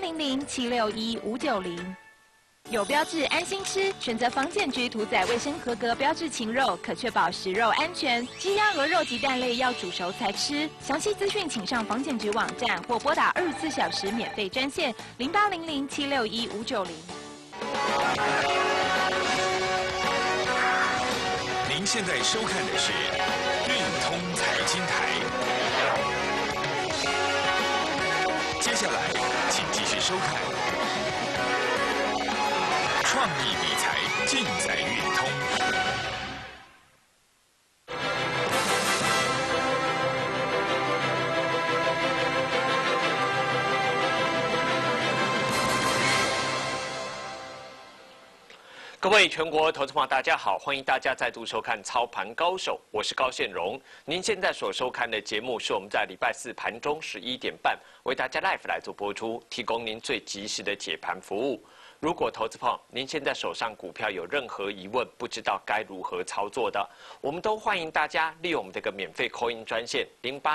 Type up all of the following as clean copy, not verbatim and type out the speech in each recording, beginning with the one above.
0800-761-590。有标志安心吃，选择防检局屠宰卫生合格标志禽肉，可确保食肉安全。鸡鸭鹅肉及蛋类要煮熟才吃。详细资讯请上防检局网站或拨打24小时免费专线0800-761-590。 您现在收看的是运通财经台，接下来请继续收看。创意理财尽在运通。 各位全国投资朋友，大家好，欢迎大家再度收看《操盘高手》，我是高宪荣。您现在所收看的节目是我们在礼拜四盘中11点半为大家 live 来做播出，提供您最及时的解盘服务。如果投资朋友您现在手上股票有任何疑问，不知道该如何操作的，我们都欢迎大家利用我们这个免费 call in 专线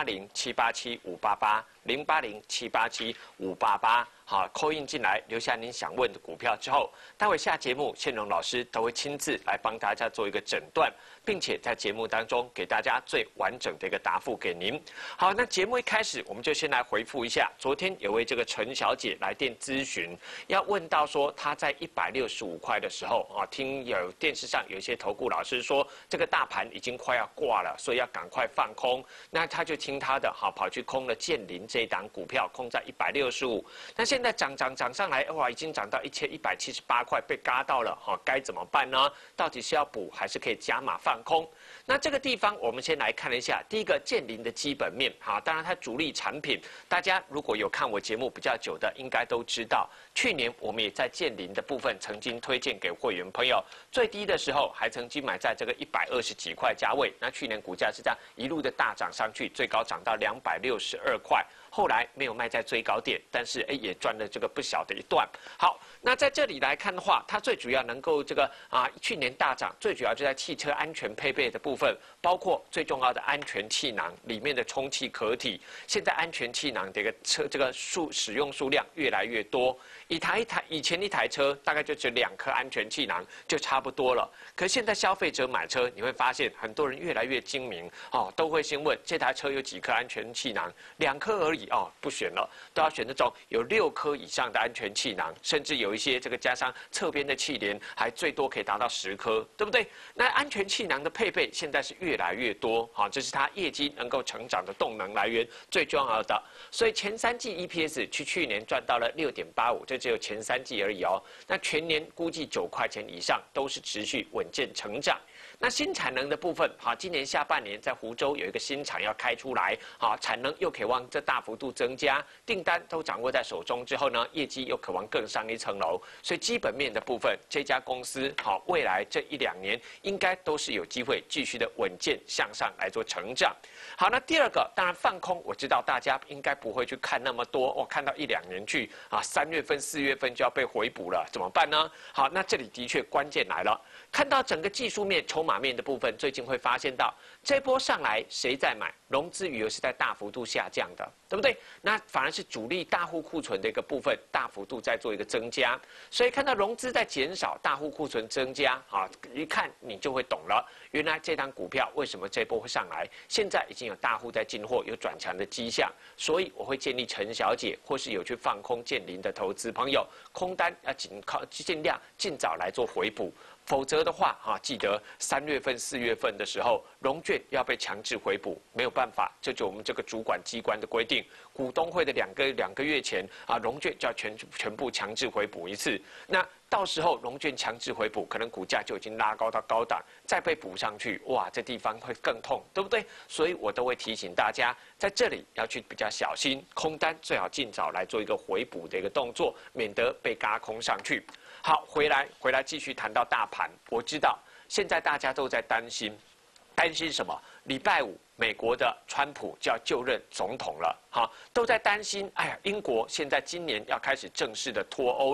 080-787-588，080-787-588，好 call in 进来，留下您想问的股票之后，待会下节目宪荣老师都会亲自来帮大家做一个诊断，并且在节目当中给大家最完整的一个答复给您。好，那节目一开始我们就先来回复一下，昨天有位这个陈小姐来电咨询，要问到说她在165块的时候啊，听有电视上有一些投顾老师说这个大盘已经快要挂了，所以要赶快放空，那她就听她的，好跑去空了建林这一档股票，空在165，那现在涨上来，哇，已经涨到1178块，被嘎到了，哈，该怎么办呢？到底是要补还是可以加码放空？那这个地方我们先来看一下，第一个建林的基本面，好，当然它主力产品，大家如果有看我节目比较久的，应该都知道，去年我们也在建林的部分曾经推荐给会员朋友，最低的时候还曾经买在这个120几块价位，那去年股价是这样一路的大涨上去，最高涨到262块。后来没有卖在最高点，但是也赚了这个不小的一段。好，那在这里来看的话，它最主要能够这个去年大涨，最主要就在汽车安全配备的部分，包括最重要的安全气囊里面的充气壳体。现在安全气囊的一个这个使用数量越来越多，以前一台车大概就只2颗安全气囊就差不多了。可是现在消费者买车，你会发现很多人越来越精明哦，都会先问这台车有几颗安全气囊，2颗而已。哦，不选了，都要选那种有6颗以上的安全气囊，甚至有一些这个加上侧边的气帘，还最多可以达到10颗，对不对？那安全气囊的配备现在是越来越多，好，这是它业绩能够成长的动能来源最重要的。所以前3季 EPS 去年赚到了6.85，这只有前3季而已哦。那全年估计9块钱以上都是持续稳健成长。那新产能的部分，好，今年下半年在湖州有一个新厂要开出来，好，产能又渴望这大幅度增加，订单都掌握在手中之后呢，业绩又渴望更上一层楼，所以基本面的部分，这家公司好，未来这1-2年应该都是有机会继续的稳健向上来做成长。好，那第二个，当然放空，我知道大家应该不会去看那么多，哦，看到1-2年去啊，3月份、4月份就要被回补了，怎么办呢？好，那这里的确关键来了，看到整个技术面、筹码面的部分，最近会发现到这波上来谁在买，融资余额是在大幅度下降的，对不对？那反而是主力大户库存的一个部分大幅度在做一个增加，所以看到融资在减少，大户库存增加，啊，一看你就会懂了，原来这档股票为什么这波会上来，现在已经有大户在进货，有转强的迹象，所以我会建议陈小姐或是有去放空建林的投资朋友，空单要尽量尽早来做回补。否则的话，记得3月份、4月份的时候，融券要被强制回补，没有办法，这就我们这个主管机关的规定。股东会的两个月前融券就要全部强制回补一次。那到时候融券强制回补，可能股价就已经拉高到高档，再被补上去，哇，这地方会更痛，对不对？所以我都会提醒大家，在这里要去比较小心，空单最好尽早来做一个回补的一个动作，免得被轧空上去。好，回来继续谈到大盘。我知道现在大家都在担心什么？礼拜5，美国的川普就要就任总统了，好，都在担心。哎呀，英国现在今年要开始正式的脱欧了。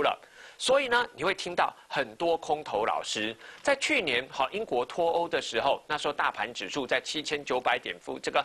所以呢，你会听到很多空头老师在去年英国脱欧的时候，那时候大盘指数在7900点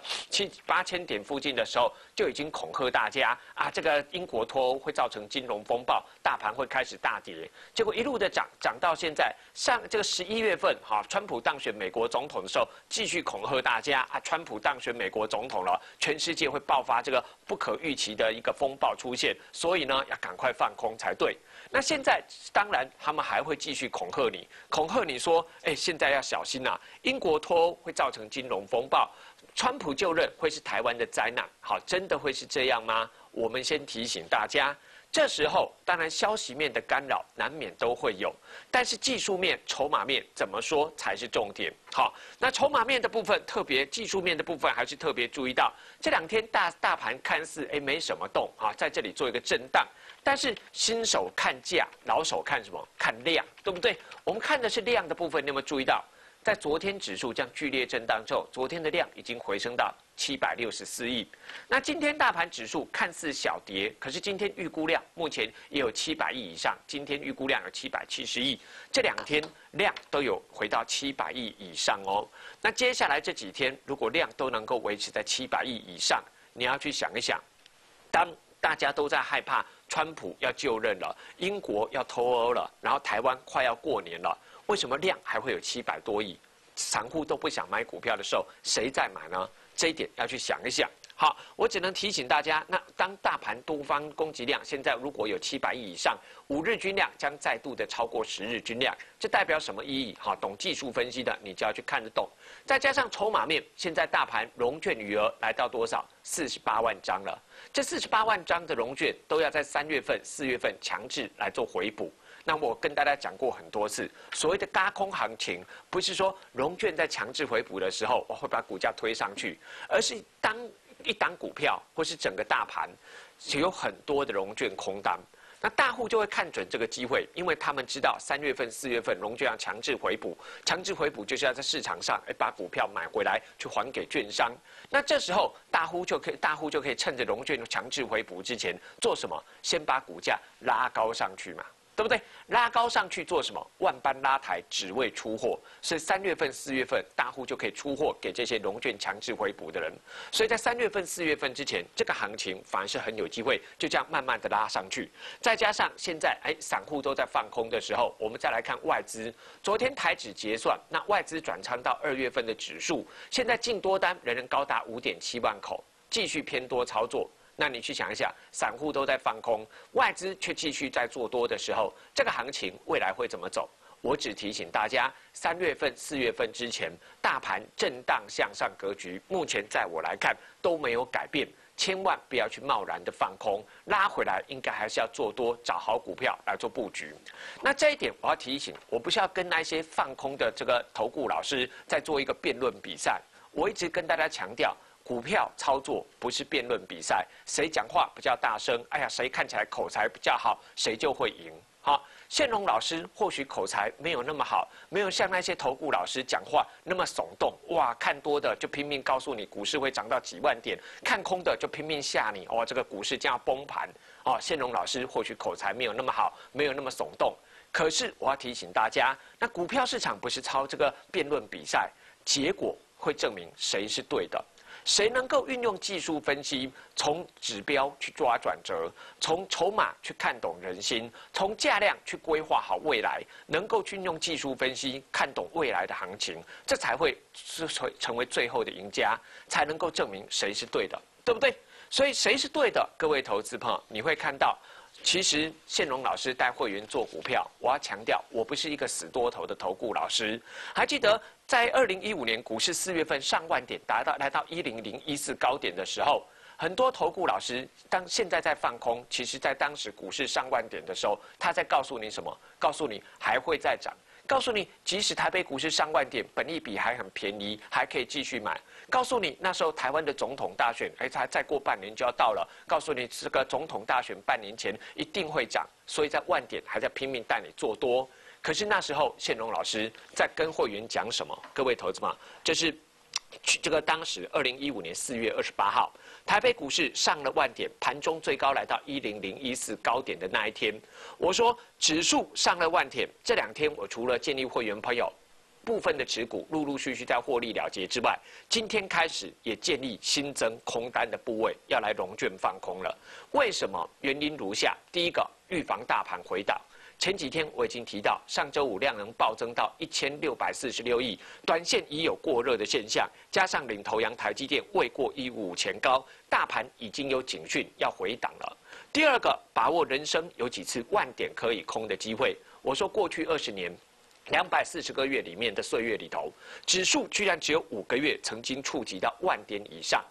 8000点附近的时候，就已经恐吓大家啊，这个英国脱欧会造成金融风暴，大盘会开始大跌。结果一路的涨到现在，这个11月份川普当选美国总统的时候，继续恐吓大家啊，川普当选美国总统了，全世界会爆发这个不可预期的一个风暴出现，所以呢，要赶快放空才对。那现在当然他们还会继续恐吓你说，现在要小心啊，英国脱欧会造成金融风暴，川普就任会是台湾的灾难。好，真的会是这样吗？我们先提醒大家。这时候，当然消息面的干扰难免都会有，但是技术面、筹码面怎么说才是重点？好，那筹码面的部分，特别技术面的部分，还是特别注意到这2天大盘看似没什么动啊，在这里做一个震荡，但是新手看价，老手看什么？看量，对不对？我们看的是量的部分，你有没有注意到？在昨天指数这样剧烈震荡之后，昨天的量已经回升到764亿。那今天大盘指数看似小跌，可是今天预估量目前也有700亿以上，今天预估量有770亿，这2天量都有回到700亿以上哦。那接下来这几天，如果量都能够维持在700亿以上，你要去想一想，当大家都在害怕川普要就任了，英国要脱欧了，然后台湾快要过年了。为什么量还会有700多亿？散户都不想买股票的时候，谁在买呢？这一点要去想一想。好，我只能提醒大家，那当大盘多方攻击量现在如果有700亿以上，5日均量将再度的超过10日均量，这代表什么意义？好，懂技术分析的你就要去看得懂。再加上筹码面，现在大盘融券余额来到多少？48万张了。这48万张的融券都要在3月份、4月份强制来做回补。那我跟大家讲过很多次，所谓的轧空行情，不是说融券在强制回补的时候，我会把股价推上去，而是当一档股票或是整个大盘有很多的融券空单，那大户就会看准这个机会，因为他们知道3月份、4月份融券要强制回补，强制回补就是要在市场上把股票买回来去还给券商。那这时候大户就可以趁着融券强制回补之前做什么？先把股价拉高上去嘛。对不对？拉高上去做什么？万般拉抬，只为出货。所以3月份、4月份，大户就可以出货给这些融券强制回补的人。所以在3月份、4月份之前，这个行情反而是很有机会，就这样慢慢的拉上去。再加上现在散户都在放空的时候，我们再来看外资。昨天台指结算，那外资转仓到2月份的指数，现在净多单仍然高达5.7万口，继续偏多操作。那你去想一下，散户都在放空，外资却继续在做多的时候，这个行情未来会怎么走？我只提醒大家，3月份、4月份之前，大盘震荡向上格局，目前在我来看都没有改变，千万不要去贸然的放空，拉回来应该还是要做多，找好股票来做布局。那这一点我要提醒，我不是要跟那些放空的这个投顾老师在做一个辩论比赛，我一直跟大家强调。股票操作不是辩论比赛，谁讲话比较大声，谁看起来口才比较好，谁就会赢。好，宪荣老师或许口才没有那么好，没有像那些投顾老师讲话那么耸动。哇，看多的就拼命告诉你股市会涨到几万点，看空的就拼命吓你，这个股市将要崩盘。宪荣老师或许口才没有那么好，没有那么耸动。可是我要提醒大家，那股票市场不是操这个辩论比赛，结果会证明谁是对的。谁能够运用技术分析，从指标去抓转折，从筹码去看懂人心，从价量去规划好未来，能够去运用技术分析看懂未来的行情，这才会成为最后的赢家，才能够证明谁是对的，对不对？所以谁是对的，各位投资朋友，你会看到。其实宪荣老师带会员做股票，我要强调，我不是一个死多头的投顾老师。还记得在2015年股市4月份上万点来到10014高点的时候，很多投顾老师现在在放空，其实在当时股市上万点的时候，他在告诉你什么？告诉你还会再涨。告诉你，即使台北股市上万点，本益比还很便宜，还可以继续买。告诉你，那时候台湾的总统大选，才再过半年就要到了。告诉你，这个总统大选半年前一定会涨，所以在万点还在拼命带你做多。可是那时候，宪荣老师在跟会员讲什么？各位投资者，就是这个当时2015年4月28号，台北股市上了万点，盘中最高来到10014高点的那一天，我说指数上了万点，这2天我除了建议会员朋友部分的持股陆陆续续在获利了结之外，今天开始也建立新增空单的部位，要来融券放空了。为什么？原因如下：第一个，预防大盘回档。前几天我已经提到，上周五量能暴增到1646亿，短线已有过热的现象，加上领头羊台积电未过155前高，大盘已经有警讯要回档了。第二个，把握人生有几次万点可以空的机会。我说过去20年。240个月里面的岁月里头，指数居然只有5个月曾经触及到万点以上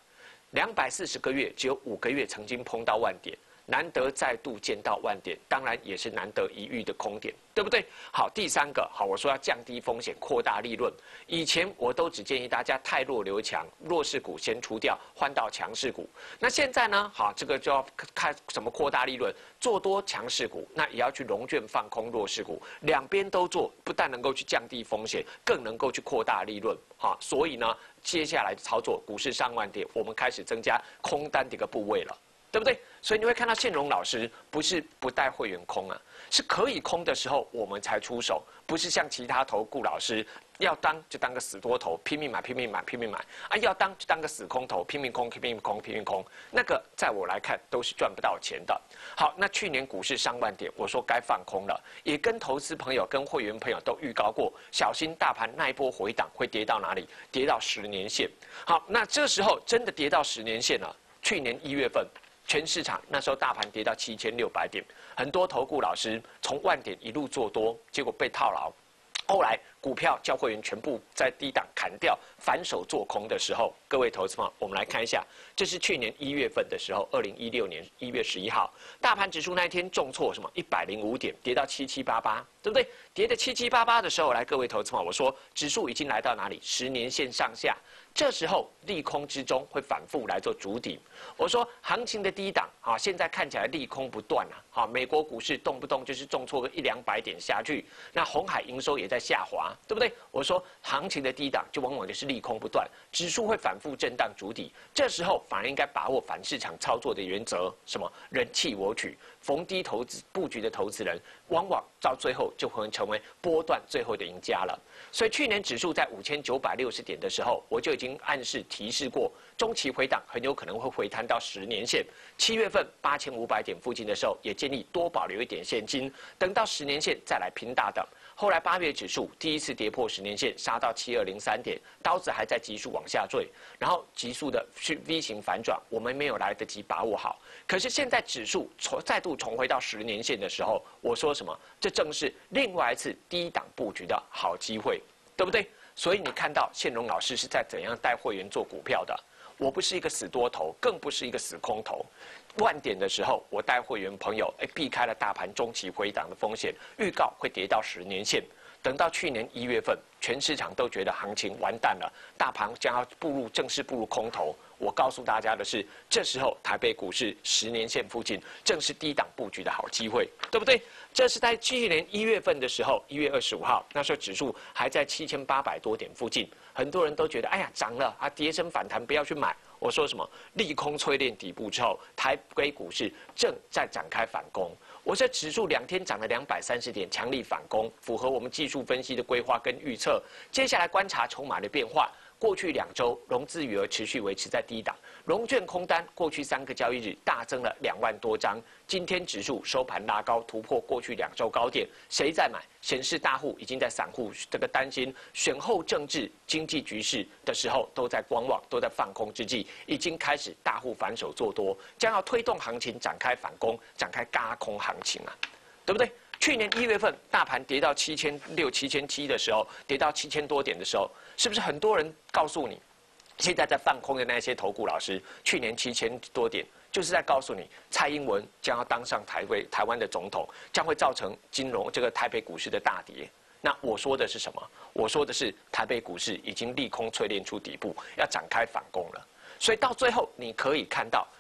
，240个月只有5个月曾经碰到万点，难得再度见到万点，当然也是难得一遇的空点，对不对？好，第三个，好，我说要降低风险，扩大利润。以前我都只建议大家太弱留强，弱势股先出掉，换到强势股。那现在呢？好，这个就要看怎么扩大利润，做多强势股，那也要去融券放空弱势股，两边都做，不但能够去降低风险，更能够去扩大利润。好，所以呢，接下来操作股市上万点，我们开始增加空单的一个部位了。对不对？所以你会看到宪荣老师不是不带会员空啊，是可以空的时候我们才出手，不是像其他投顾老师要当就当个死多头，拼命买拼命买拼命买啊，要当就当个死空头，拼命空拼命空拼命空，那个在我来看都是赚不到钱的。好，那去年股市上万点，我说该放空了，也跟投资朋友跟会员朋友都预告过，小心大盘那一波回档会跌到哪里？跌到10年线。好，那这时候真的跌到10年线了。去年1月份。全市场那时候大盘跌到7600点，很多投顾老师从万点一路做多，结果被套牢。后来股票叫会员全部在低档砍掉，反手做空的时候，各位投资朋友，我们来看一下，这是去年1月份的时候，2016年1月11号，大盘指数那一天重挫什么105点，跌到7788，对不对？跌的7788的时候，来各位投资朋友，我说指数已经来到哪里？10年线上下。这时候利空之中会反复来做筑底。我说行情的低档啊，现在看起来利空不断啊，美国股市动不动就是重挫个100-200点下去，那鸿海营收也在下滑，对不对？我说行情的低档就往往就是利空不断，指数会反复震荡筑底，这时候反而应该把握反市场操作的原则，什么人气我取，逢低投资布局的投资人，往往到最后就会成为波段最后的赢家了。所以去年指数在5960点的时候，我就已经暗示提示过，中期回档很有可能会回弹到10年线。7月份8500点附近的时候，也建议多保留一点现金，等到10年线再来拼大档。后来8月指数第一次跌破10年线，杀到7203点，刀子还在急速往下坠，然后急速的去 V 型反转，我们没有来得及把握好。可是现在指数再度重回到10年线的时候，我说什么？这正是另外一次低档布局的好机会，对不对？所以你看到宪荣老师是在怎样带会员做股票的？我不是一个死多头，更不是一个死空头。万点的时候，我带会员朋友避开了大盘中期回档的风险，预告会跌到10年线。等到去年1月份，全市场都觉得行情完蛋了，大盘将要正式步入空头。我告诉大家的是，这时候台北股市10年线附近正是低档布局的好机会，对不对？这是在去年1月份的时候，1月25号，那时候指数还在7800多点附近，很多人都觉得，哎呀，涨了啊，跌升反弹，不要去买。我说什么？利空淬炼底部之后，台北股市正在展开反攻。我说指数2天涨了230点，强力反攻，符合我们技术分析的规划跟预测。接下来观察筹码的变化。过去2周融资余额持续维持在低档，融券空单过去3个交易日大增了2万多张。今天指数收盘拉高，突破过去2周高点，谁在买？显示大户已经在散户这个担心选后政治经济局势的时候，都在观望，都在放空之际，已经开始大户反手做多，将要推动行情展开反攻，展开轧空行情啊，对不对？去年1月份大盘跌到7600、7700的时候，跌到7000多点的时候，是不是很多人告诉你，现在在放空的那些投顾老师，去年7000多点，就是在告诉你，蔡英文将要当上台湾的总统，将会造成这个台北股市的大跌。那我说的是什么？我说的是台北股市已经利空淬炼出底部，要展开反攻了。所以到最后，你可以看到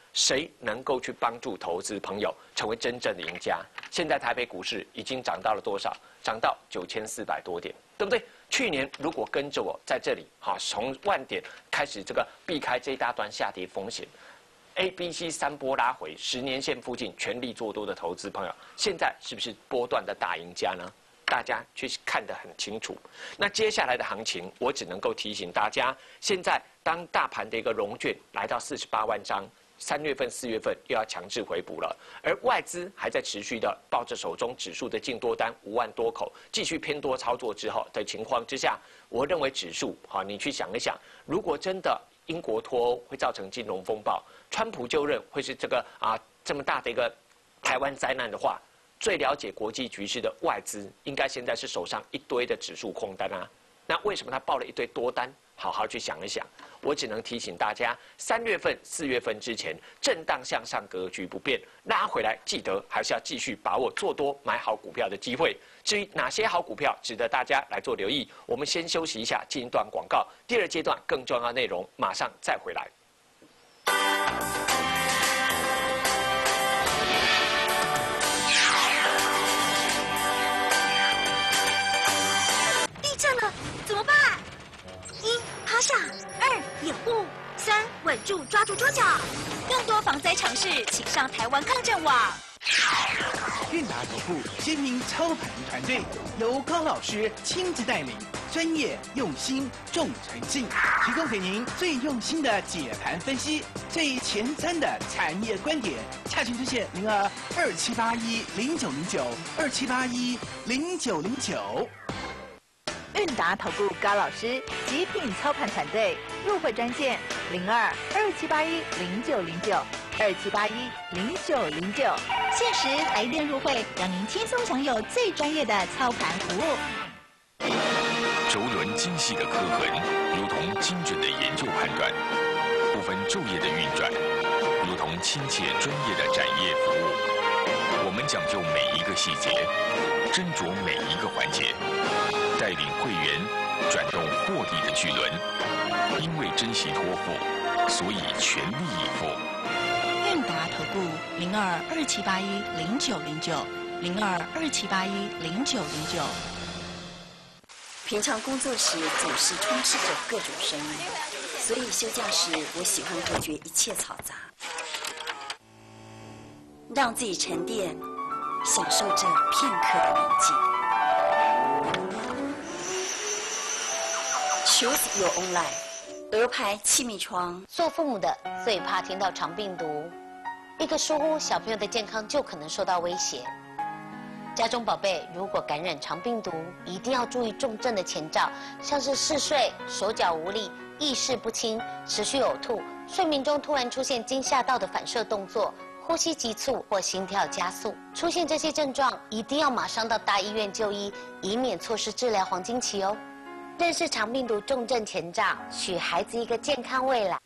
谁能够去帮助投资朋友成为真正的赢家？现在台北股市已经涨到了多少？涨到9400多点，对不对？去年如果跟着我在这里，从万点开始这个避开这一大段下跌风险 ，A、B、C 三波拉回，10年线附近全力做多的投资朋友，现在是不是波段的大赢家呢？大家去看得很清楚。那接下来的行情，我只能够提醒大家，现在当大盘的一个融券来到48万张。3月份、4月份又要强制回补了，而外资还在持续的抱着手中指数的净多单5万多口，继续偏多操作之后的情况之下，我认为指数，你去想一想，如果真的英国脱欧会造成金融风暴，川普就任会是这个这么大的一个台湾灾难的话，最了解国际局势的外资，应该现在是手上一堆的指数空单啊。那为什么他报了一堆多单？好好去想一想。我只能提醒大家，3月份、4月份之前震荡向上格局不变，拉回来记得还是要继续把握做多买好股票的机会。至于哪些好股票值得大家来做留意，我们先休息一下，进一段广告。第二阶段更重要的内容马上再回来。 地震了，怎么办？1. 趴下，2. 掩护，3. 稳住，抓住桌角。 更多防灾常识，请上台湾抗震网。 韵达投顾鲜明操盘团队由高老师亲自带领，专业用心重诚信，提供给您最用心的解盘分析，最前瞻的产业观点。洽询热线02-2781-0909，2781-0909。 韵达投顾高老师极品操盘团队入会专线02-2781-0909，2781-0909。 限时来电入会，让您轻松享有最专业的操盘服务。 轴轮精细的刻痕，如同精准的研究判断；不分昼夜的运转，如同亲切专业的展业服务。我们讲究每一个细节，斟酌每一个环节，带领会员转动获利的巨轮。因为珍惜托付，所以全力以赴。 韵达投顾02-2781-0909，02-2781-0909。 平常工作时总是充斥着各种声音，所以休假时我喜欢隔绝一切嘈杂，让自己沉淀，享受这片刻的宁静。Choose your own life。鹅牌气密窗。 做父母的最怕听到肠病毒，一个疏忽，小朋友的健康就可能受到威胁。家中宝贝如果感染肠病毒，一定要注意重症的前兆，像是嗜睡、手脚无力、意识不清、持续呕吐、睡眠中突然出现惊吓到的反射动作、呼吸急促或心跳加速。出现这些症状，一定要马上到大医院就医，以免错失治疗黄金期哦。认识肠病毒重症前兆，许孩子一个健康未来。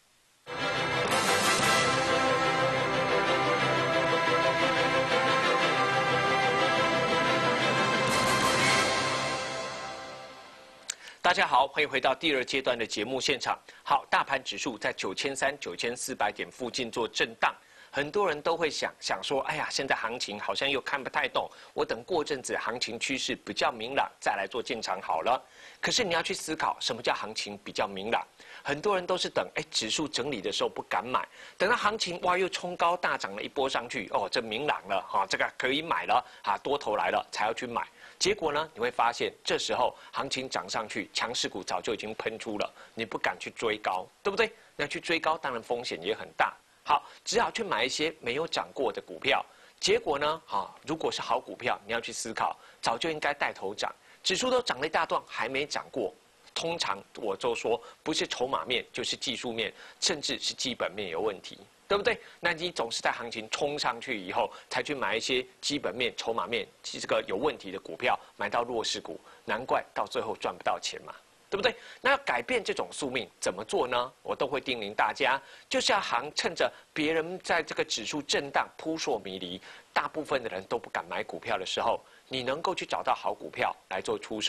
大家好，欢迎回到第二阶段的节目现场。好，大盘指数在9300、9400点附近做震荡，很多人都会想说，哎呀，现在行情好像又看不太懂，我等过阵子行情趋势比较明朗再来做进场好了。可是你要去思考，什么叫行情比较明朗？很多人都是等指数整理的时候不敢买，等到行情哇又冲高大涨了一波上去，哦，这明朗了哈，这个可以买了哈，多头来了才要去买。结果呢，你会发现这时候行情涨上去，强势股早就已经喷出了，你不敢去追高，对不对？那去追高当然风险也很大。好，只好去买一些没有涨过的股票。结果呢，如果是好股票，你要去思考，早就应该带头涨，指数都涨了一大段，还没涨过。通常我就说，不是筹码面，就是技术面，甚至是基本面有问题，对不对？那你总是在行情冲上去以后，才去买一些基本面、筹码面这个有问题的股票，买到弱势股，难怪到最后赚不到钱嘛，对不对？那要改变这种宿命，怎么做呢？我都会叮咛大家，就是要趁着别人在这个指数震荡、扑朔迷离，大部分的人都不敢买股票的时候，你能够去找到好股票来做出手。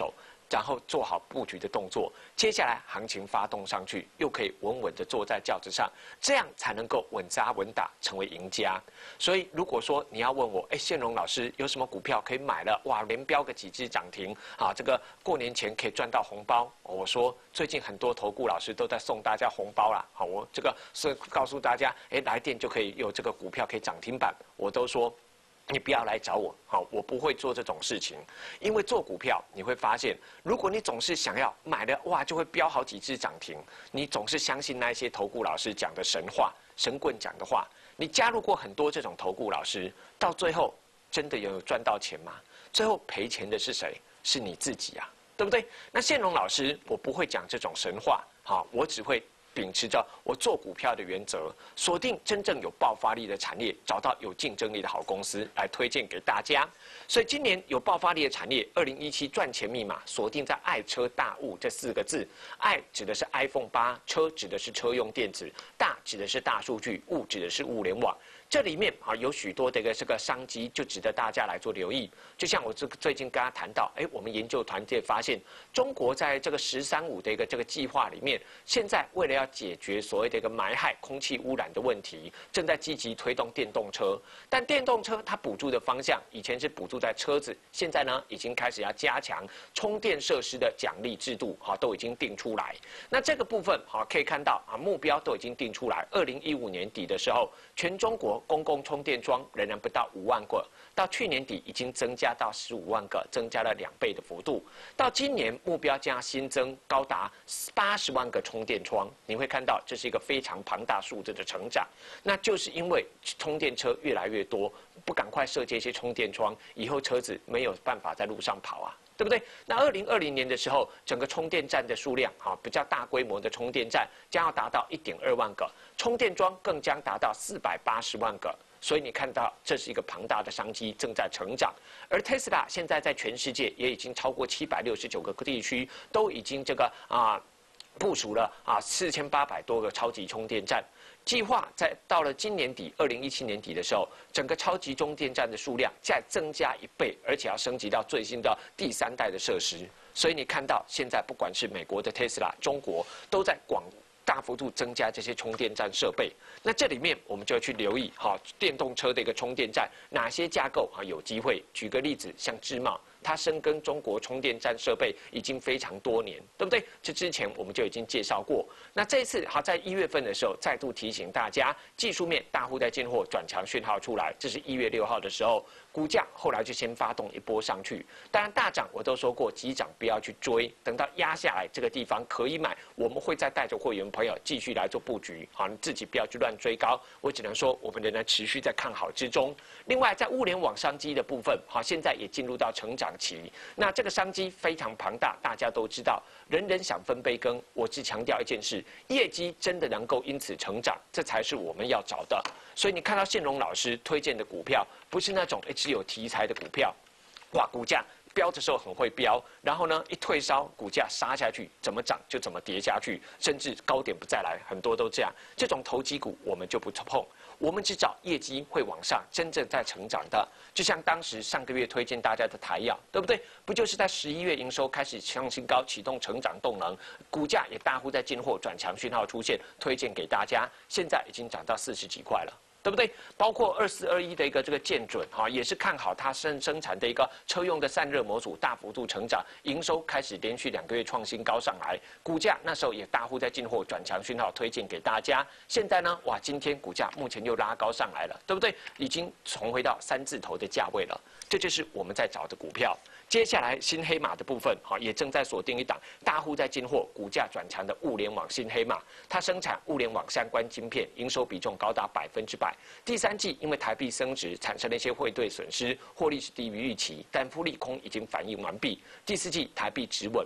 然后做好布局的动作，接下来行情发动上去，又可以稳稳的坐在轿子上，这样才能够稳扎稳打，成为赢家。所以如果说你要问我，宪荣老师有什么股票可以买了？哇，连标个几只涨停啊，这个过年前可以赚到红包。我说最近很多投顾老师都在送大家红包啦，好，我这个是告诉大家，来电就可以有这个股票可以涨停板，我都说。你不要来找我，好，我不会做这种事情，因为做股票你会发现，如果你总是想要买了哇就会飙好几只涨停，你总是相信那些投顾老师讲的神话、神棍讲的话，你加入过很多这种投顾老师，到最后真的有赚到钱吗？最后赔钱的是谁？是你自己啊，对不对？那宪荣老师，我不会讲这种神话，好，我只会秉持着我做股票的原则，锁定真正有爆发力的产业，找到有竞争力的好公司来推荐给大家。所以今年有爆发力的产业，2017赚钱密码锁定在爱车大物这4个字。爱指的是 iPhone 8，车指的是车用电子，大指的是大数据，物指的是物联网。这里面有许多的这个商机，就值得大家来做留意。就像我最近跟他谈到，我们研究团队发现，中国在这个“13+5”的这个计划里面，现在为了要解决所谓的一个霾害、空气污染的问题，正在积极推动电动车。但电动车它补助的方向，以前是补助在车子，现在呢已经开始要加强充电设施的奖励制度，都已经定出来。那这个部分可以看到目标都已经定出来。2015年底的时候，全中国公共充电桩仍然不到5万个，到去年底已经增加到15万个，增加了2倍的幅度。到今年目标将新增高达80万个充电桩，你会看到这是一个非常庞大数字的成长。那就是因为充电车越来越多，不赶快设计一些充电桩，以后车子没有办法在路上跑啊。对不对？那2020年的时候，整个充电站的数量，比较大规模的充电站将要达到1.2万个，充电桩更将达到480万个。所以你看到这是一个庞大的商机正在成长，而 Tesla 现在在全世界也已经超过769个地区都已经这个部署了4800多个超级充电站。计划到了今年底，2017年底的时候，整个超级充电站的数量再增加1倍，而且要升级到最新的第3代的设施。所以你看到现在不管是美国的 Tesla， 中国都在大幅度增加这些充电站设备。那这里面我们就要去留意电动车的一个充电站哪些架构有机会。举个例子，像智茂，它深耕中国充电站设备已经非常多年，对不对？这之前我们就已经介绍过。那这一次在1月份的时候，再度提醒大家，技术面大户在进货转强讯号出来，这是1月6号的时候，股价后来就先发动一波上去。当然大涨我都说过，急涨不要去追，等到压下来这个地方可以买，我们会再带着会员朋友继续来做布局。你自己不要去乱追高，我只能说我们仍然持续在看好之中。另外在物联网商机的部分，现在也进入到成长期。那这个商机非常庞大，大家都知道，人人想分杯羹。我只强调一件事，业绩真的能够因此成长，这才是我们要找的。所以你看到宪荣老师推荐的股票，不是那种只有题材的股票，哇，股价飙的时候很会飙，然后呢一退烧，股价杀下去，怎么涨就怎么跌下去，甚至高点不再来，很多都这样。这种投机股我们就不碰，我们只找业绩会往上，真正在成长的。就像当时上个月推荐大家的台药，对不对？不就是在11月营收开始创新高，启动成长动能，股价也大户在进货转强讯号出现，推荐给大家，现在已经涨到40几块了。对不对？包括2421的一个这个建准也是看好它生产的一个车用的散热模组大幅度成长，营收开始连续2个月创新高上来，股价那时候也大户在进货转强讯号推荐给大家。现在呢，哇，今天股价目前又拉高上来了，对不对？已经重回到3字头的价位了，这就是我们在找的股票。接下来新黑马的部分，也正在锁定一档大户在进货、股价转强的物联网新黑马。它生产物联网相关晶片，营收比重高达100%。第3季因为台币升值，产生了一些汇兑损失，获利是低于预期，但复利空已经反应完毕。第4季台币止稳，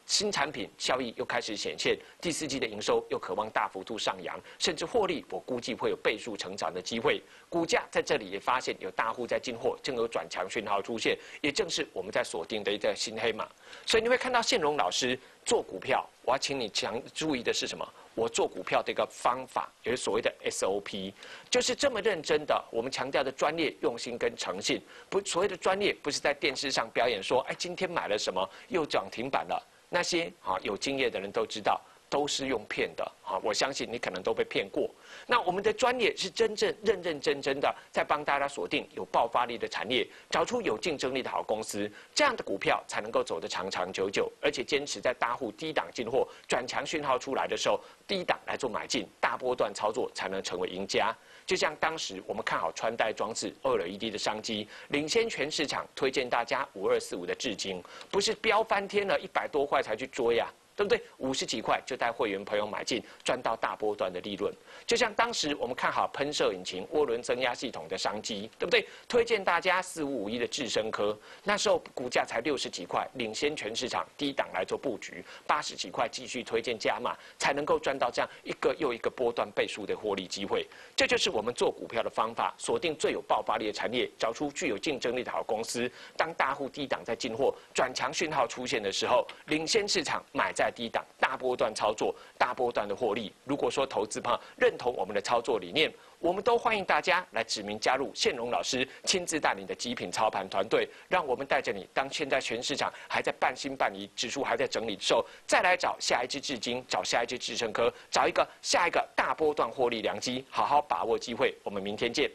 新产品效益又开始显现，第4季的营收又渴望大幅度上扬，甚至获利我估计会有倍数成长的机会。股价在这里也发现有大户在进货，正有转强讯号出现，也正是我们在锁定的一个新黑马。所以你会看到宪荣老师做股票，我要请你注意的是什么？我做股票的一个方法，也是所谓的 SOP， 就是这么认真的。我们强调的专业、用心跟诚信，不所谓的专业，不是在电视上表演说，哎，今天买了什么又涨停板了。那些有经验的人都知道，都是用骗的啊！我相信你可能都被骗过。那我们的专业是真正认真的在帮大家锁定有爆发力的产业，找出有竞争力的好公司，这样的股票才能够走得长长久久，而且坚持在大户低档进货，转强讯号出来的时候，低档来做买进，大波段操作才能成为赢家。就像当时我们看好穿戴装置 OLED 的商机，领先全市场，推荐大家5245的至今，不是飙翻天了100多块才去追啊。对不对？50几块就带会员朋友买进，赚到大波段的利润。就像当时我们看好喷射引擎、涡轮增压系统的商机，对不对？推荐大家4551的智深科，那时候股价才60几块，领先全市场，低档来做布局，80几块继续推荐加码，才能够赚到这样一个又一个波段倍数的获利机会。这就是我们做股票的方法，锁定最有爆发力的产业，找出具有竞争力的好公司。当大户低档在进货，转强讯号出现的时候，领先市场，买在低档，大波段操作，大波段的获利。如果说投资朋友认同我们的操作理念，我们都欢迎大家来指名加入宪荣老师亲自带领的极品操盘团队，让我们带着你，当现在全市场还在半信半疑，指数还在整理的时候，再来找下一只至今，找下一只智深科，找下一个大波段获利良机，好好把握机会。我们明天见。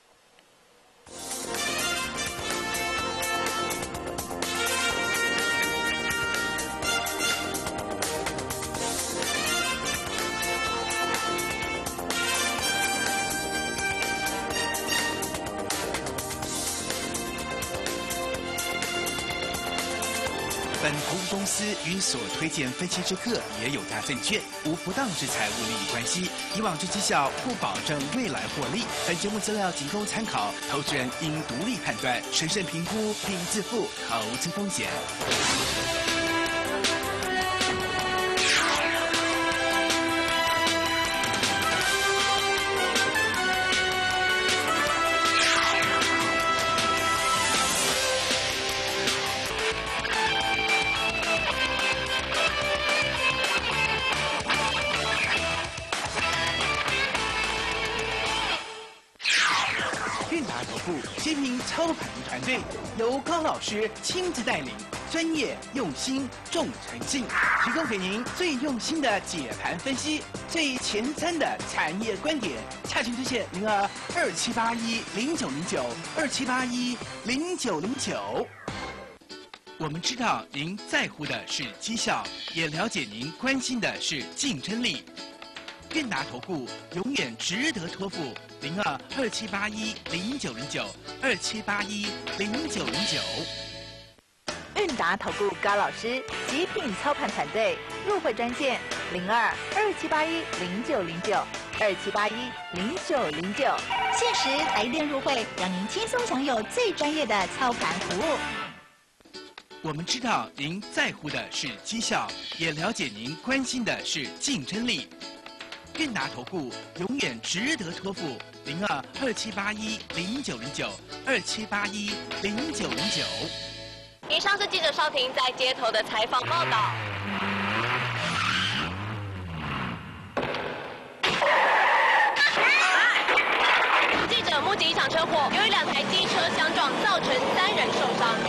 本投资公司与所推荐分期之客也有大证券，无不当之财务利益关系。以往之绩效不保证未来获利。本节目资料仅供参考，投资人应独立判断、审慎评估并自负投资风险。鲜明操盘团队由高老师亲自带领，专业、用心、重诚信，提供给您最用心的解盘分析，最前瞻的产业观点。洽询热线022781090927810909。我们知道您在乎的是绩效，也了解您关心的是竞争力。韵达投顾永远值得托付，022781090927810909。 韵达投顾高老师极品操盘团队入会专线022781090927810909。 限时来电入会，让您轻松享有最专业的操盘服务。 我们知道您在乎的是绩效，也了解您关心的是竞争力。韵达投顾永远值得托付，022781090927810909。 以上是记者邵婷在街头的采访报道。记者目击一场车祸，由于2台机车相撞，造成3人受伤。